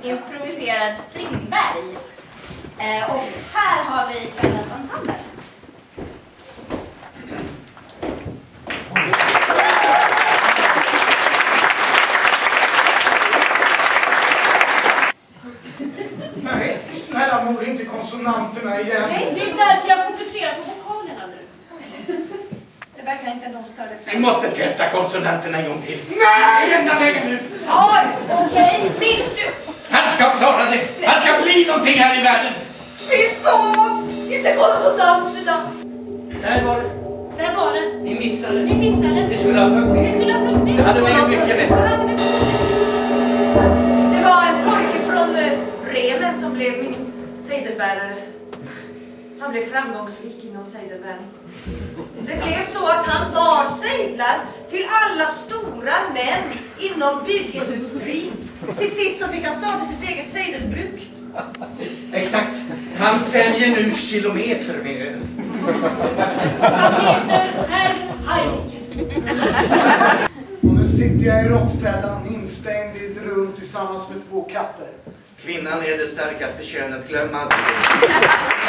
Improviserad Strindberg. Och här har vi kvällens ensemble. Nej, snälla mor, inte konsonanterna igen. Nej, det är därför jag fokuserar på vokalerna nu. Det verkar inte någon större fråga. Vi måste testa konsonanterna en gång till. Nej, enda vägen ut. Far, okej, minns du? Han ska klara det. Han ska bli någonting här i världen. Min son, inte konsonanterna. Där var det. Där var det. Ni missade. Vi missade. Det skulle ha följt med. Det skulle ha följt med. Det hade varit mycket bättre. Det var en pojke från Bremen som blev min sejdelbärare. Han blev framgångsrik inom sejdelbärning. Det blev så att han bar sejdlar till alla stora män inom byggindustrin. Till sist så fick han starta sitt eget sejdelbruk. Exakt. Han säljer nu kilometer med öl. Han heter Herr Heineken. Och nu sitter jag i råttfällan instängd i ett rum tillsammans med 2 katter. Kvinnan är det starkaste könet, glöm aldrig.